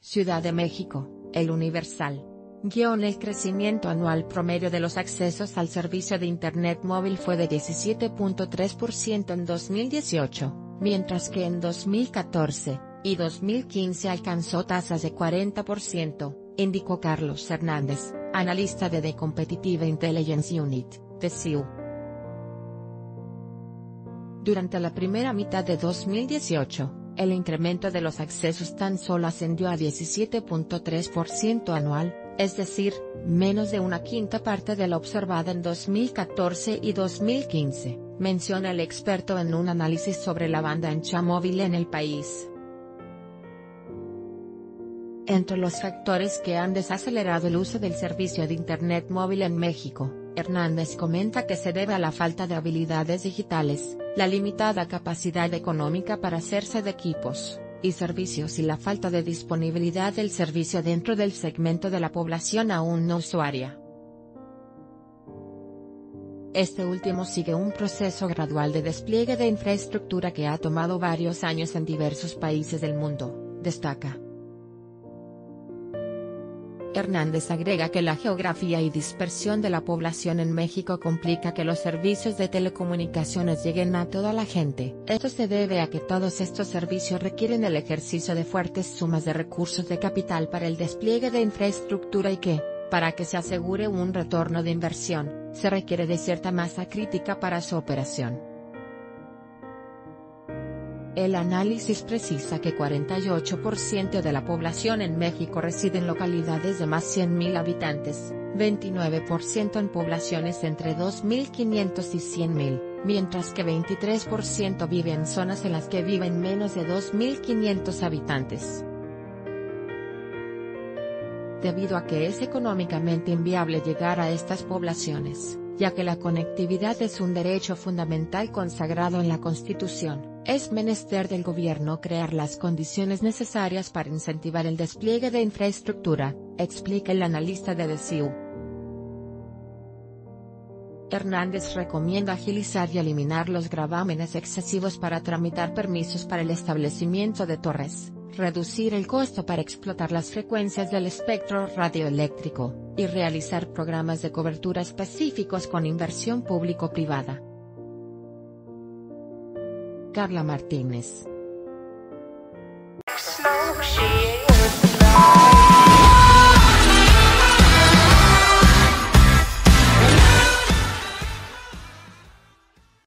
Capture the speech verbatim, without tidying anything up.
Ciudad de México, El Universal. Guión El crecimiento anual promedio de los accesos al servicio de Internet móvil fue de diecisiete punto tres por ciento en dos mil dieciocho, mientras que en dos mil catorce y dos mil quince alcanzó tasas de cuarenta por ciento, indicó Carlos Hernández, analista de The Competitive Intelligence Unit, de C I U. Durante la primera mitad de dos mil dieciocho, el incremento de los accesos tan solo ascendió a diecisiete punto tres por ciento anual, es decir, menos de una quinta parte de la observada en dos mil catorce y dos mil quince, menciona el experto en un análisis sobre la banda ancha móvil en el país. Entre los factores que han desacelerado el uso del servicio de Internet móvil en México, Hernández comenta que se debe a la falta de habilidades digitales, la limitada capacidad económica para hacerse de equipos y servicios y la falta de disponibilidad del servicio dentro del segmento de la población aún no usuaria. Este último sigue un proceso gradual de despliegue de infraestructura que ha tomado varios años en diversos países del mundo, destaca. Hernández agrega que la geografía y dispersión de la población en México complica que los servicios de telecomunicaciones lleguen a toda la gente. Esto se debe a que todos estos servicios requieren el ejercicio de fuertes sumas de recursos de capital para el despliegue de infraestructura y que, para que se asegure un retorno de inversión, se requiere de cierta masa crítica para su operación. El análisis precisa que cuarenta y ocho por ciento de la población en México reside en localidades de más cien mil habitantes, veintinueve por ciento en poblaciones entre dos mil quinientos y cien mil, mientras que veintitrés por ciento vive en zonas en las que viven menos de dos mil quinientos habitantes. Debido a que es económicamente inviable llegar a estas poblaciones, ya que la conectividad es un derecho fundamental consagrado en la Constitución, es menester del gobierno crear las condiciones necesarias para incentivar el despliegue de infraestructura, explica el analista de The C I U. Hernández recomienda agilizar y eliminar los gravámenes excesivos para tramitar permisos para el establecimiento de torres, reducir el costo para explotar las frecuencias del espectro radioeléctrico, y realizar programas de cobertura específicos con inversión público-privada. Carla Martínez.